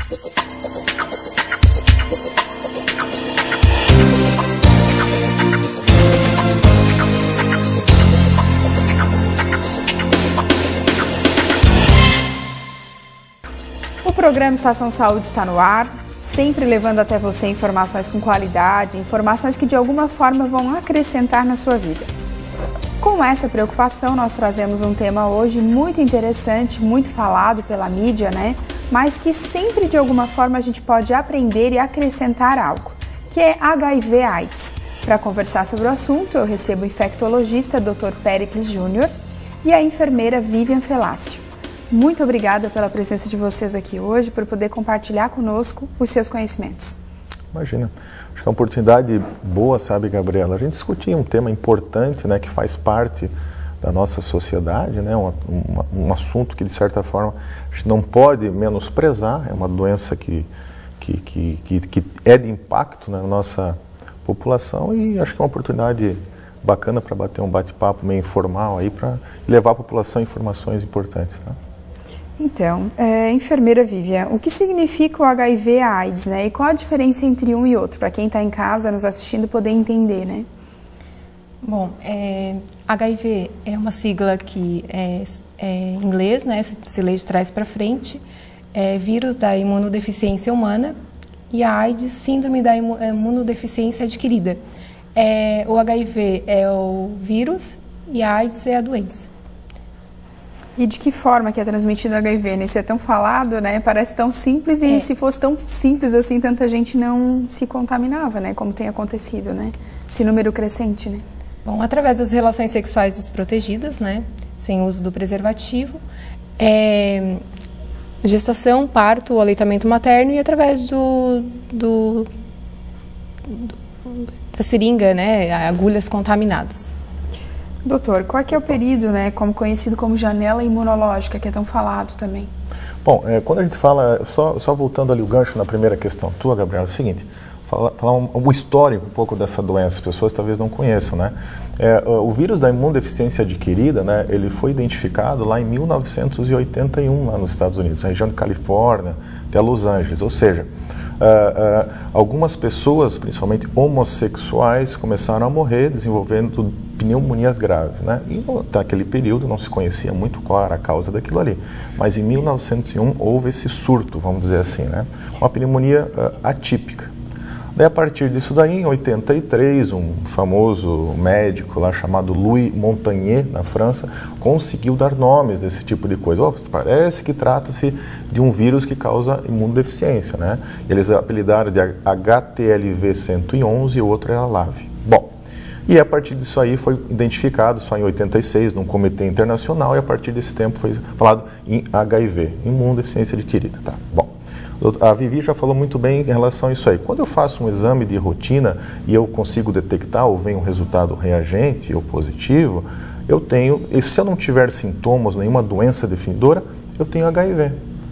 O programa Estação Saúde está no ar, sempre levando até você informações com qualidade, informações que de alguma forma vão acrescentar na sua vida. Com essa preocupação, nós trazemos um tema hoje muito interessante, muito falado pela mídia, né? Mas que sempre de alguma forma a gente pode aprender e acrescentar algo, que é HIV/AIDS. Para conversar sobre o assunto, eu recebo o infectologista Dr. Péricles Júnior e a enfermeira Vivian Felácio. Muito obrigada pela presença de vocês aqui hoje, por poder compartilhar conosco os seus conhecimentos. Imagina, acho que é uma oportunidade boa, sabe, Gabriela? A gente discutir um tema importante, né, que faz parte da nossa sociedade, né, um assunto que, de certa forma, a gente não pode menosprezar, é uma doença que é de impacto, né, na nossa população, e acho que é uma oportunidade bacana para bater um bate-papo meio informal aí, para levar à população informações importantes, tá? Então, enfermeira Vivian, o que significa o HIV/AIDS, né? E qual a diferença entre um e outro, para quem está em casa nos assistindo poder entender, né? Bom, HIV é uma sigla que é em inglês, né? Se lê de trás para frente, é vírus da imunodeficiência humana, e a AIDS, síndrome da imunodeficiência adquirida. O HIV é o vírus e a AIDS é a doença. E de que forma que é transmitido o HIV? Isso é tão falado, né? Parece tão simples e se fosse tão simples assim, tanta gente não se contaminava, né? Como tem acontecido, né? Esse número crescente, né? Bom, através das relações sexuais desprotegidas, né? Sem uso do preservativo, gestação, parto, aleitamento materno e através da seringa, né? Agulhas contaminadas. Doutor, qual que é o período, né, como conhecido como janela imunológica, que é tão falado também? Bom, quando a gente fala, só voltando ali o gancho na primeira questão tua, Gabriela, é o seguinte, falar um histórico um pouco dessa doença, as pessoas talvez não conheçam, né? O vírus da imunodeficiência adquirida, né, ele foi identificado lá em 1981, lá nos Estados Unidos, na região de Califórnia, até Los Angeles, ou seja, algumas pessoas, principalmente homossexuais, começaram a morrer desenvolvendo pneumonias graves, né? E naquele período não se conhecia muito qual era a causa daquilo ali, mas em 1901 houve esse surto, vamos dizer assim, né? Uma pneumonia atípica. Daí, a partir disso daí, em 83, um famoso médico lá chamado Louis Montagnier, na França, conseguiu dar nomes desse tipo de coisa. Parece que trata-se de um vírus que causa imunodeficiência, né? Eles apelidaram de HTLV-111 e o outro era LAV. Bom, e a partir disso aí foi identificado só em 86, num comitê internacional, e a partir desse tempo foi falado em HIV, imunodeficiência adquirida. Tá, bom. A Vivi já falou muito bem em relação a isso aí. Quando eu faço um exame de rotina e eu consigo detectar ou vem um resultado reagente ou positivo, eu tenho, e se eu não tiver sintomas, nenhuma doença definidora, eu tenho HIV.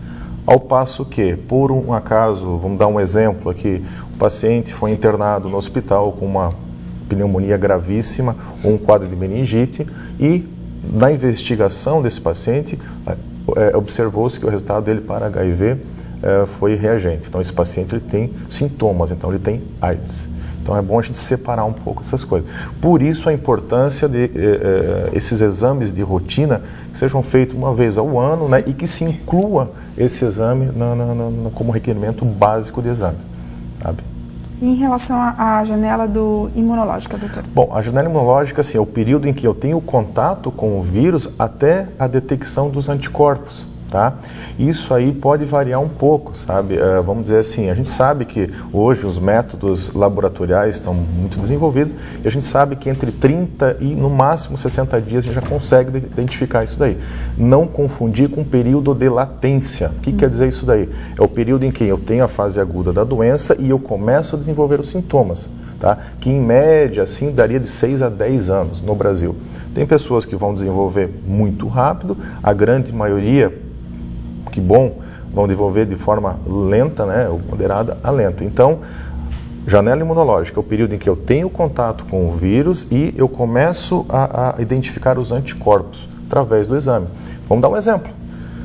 Ao passo que, por um acaso, vamos dar um exemplo aqui, o paciente foi internado no hospital com uma pneumonia gravíssima ou um quadro de meningite e, na investigação desse paciente, observou-se que o resultado dele para HIV foi reagente. Então, esse paciente ele tem sintomas, então ele tem AIDS. Então, é bom a gente separar um pouco essas coisas. Por isso, a importância de esses exames de rotina que sejam feitos uma vez ao ano, né, e que se inclua esse exame como requerimento básico de exame, sabe? E em relação à janela imunológica, doutor? Bom, a janela imunológica assim, é o período em que eu tenho contato com o vírus até a detecção dos anticorpos. Tá? Isso aí pode variar um pouco, sabe? Vamos dizer assim, a gente sabe que hoje os métodos laboratoriais estão muito desenvolvidos e a gente sabe que entre 30 e no máximo 60 dias a gente já consegue identificar isso daí. Não confundir com o período de latência. O que quer dizer isso daí? É o período em que eu tenho a fase aguda da doença e eu começo a desenvolver os sintomas, tá? Que em média assim daria de 6 a 10 anos no Brasil. Tem pessoas que vão desenvolver muito rápido, a grande maioria, que bom, vão desenvolver de forma lenta, né, ou moderada a lenta. Então, janela imunológica é o período em que eu tenho contato com o vírus e eu começo a identificar os anticorpos através do exame. Vamos dar um exemplo.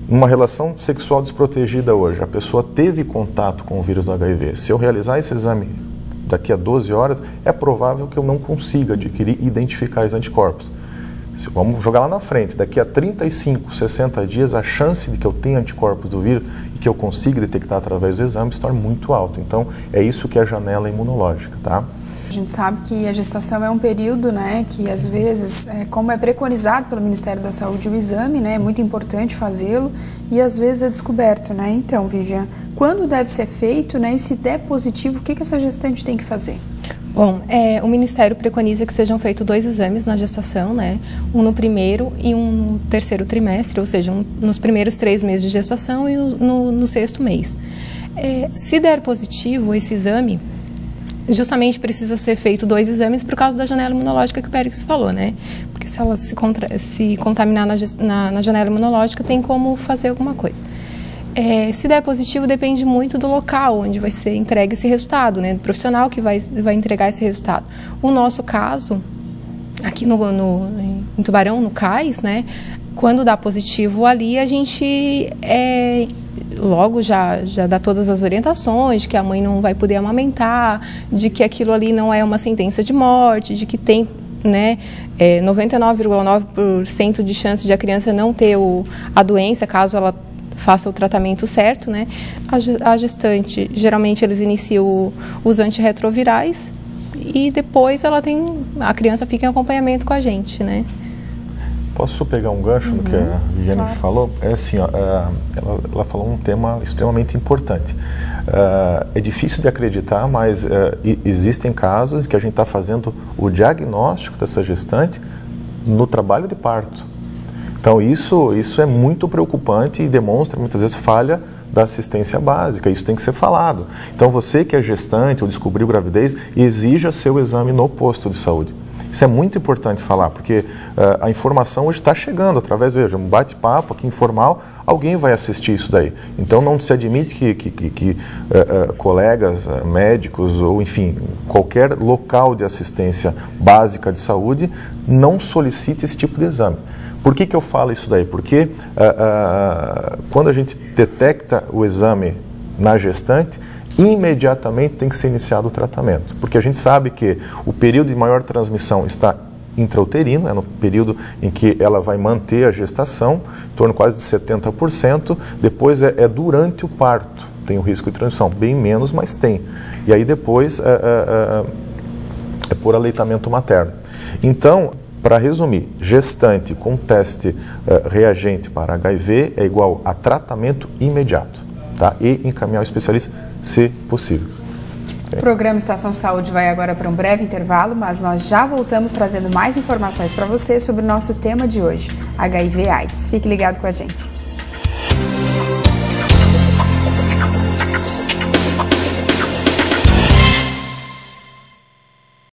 uma relação sexual desprotegida hoje, a pessoa teve contato com o vírus do HIV. Se eu realizar esse exame daqui a 12 horas, é provável que eu não consiga adquirir e identificar os anticorpos. Vamos jogar lá na frente, daqui a 35, 60 dias, a chance de que eu tenha anticorpos do vírus e que eu consiga detectar através do exame se torna muito alta. Então, é isso que é a janela imunológica, tá? A gente sabe que a gestação é um período, né, que às vezes, como é preconizado pelo Ministério da Saúde o exame, né, é muito importante fazê-lo e às vezes é descoberto, né? Então, Vivian, quando deve ser feito, né, e se der positivo, o que essa gestante tem que fazer? Bom, o Ministério preconiza que sejam feitos 2 exames na gestação, né? Um no primeiro e um no terceiro trimestre, ou seja, nos primeiros 3 meses de gestação e no 6º mês. Se der positivo esse exame, justamente precisa ser feito 2 exames por causa da janela imunológica que o Périx falou, né? Porque se ela se contaminar na janela imunológica, tem como fazer alguma coisa. Se der positivo, depende muito do local onde vai ser entregue esse resultado, né? Do profissional que vai entregar esse resultado. O nosso caso, aqui em Tubarão, no CAIS, né? Quando dá positivo ali, a gente logo já dá todas as orientações de que a mãe não vai poder amamentar, de que aquilo ali não é uma sentença de morte, de que tem, né, 99,9% de chance de a criança não ter a doença, caso ela faça o tratamento certo, né? A gestante, geralmente eles iniciam os antirretrovirais e depois a criança fica em acompanhamento com a gente, né? Posso pegar um gancho no que a Viviane falou? É assim, ó, ela falou um tema extremamente importante. É difícil de acreditar, mas existem casos que a gente está fazendo o diagnóstico dessa gestante no trabalho de parto. Então isso é muito preocupante e demonstra muitas vezes falha da assistência básica. Isso tem que ser falado. Então você que é gestante ou descobriu gravidez, exija seu exame no posto de saúde. Isso é muito importante falar, porque a informação hoje está chegando através de um bate-papo aqui informal, alguém vai assistir isso daí. Então não se admite que colegas, médicos ou enfim, qualquer local de assistência básica de saúde não solicite esse tipo de exame. Por que eu falo isso daí? Porque quando a gente detecta o exame na gestante, imediatamente tem que ser iniciado o tratamento. Porque a gente sabe que o período de maior transmissão está intrauterino, é no período em que ela vai manter a gestação, em torno quase de 70%, depois é durante o parto, tem o risco de transmissão, bem menos, mas tem. E aí depois é por aleitamento materno. Então, para resumir, gestante com teste reagente para HIV é igual a tratamento imediato, tá? E encaminhar o especialista, se possível. O programa Estação Saúde vai agora para um breve intervalo, mas nós já voltamos trazendo mais informações para você sobre o nosso tema de hoje, HIV/AIDS. Fique ligado com a gente.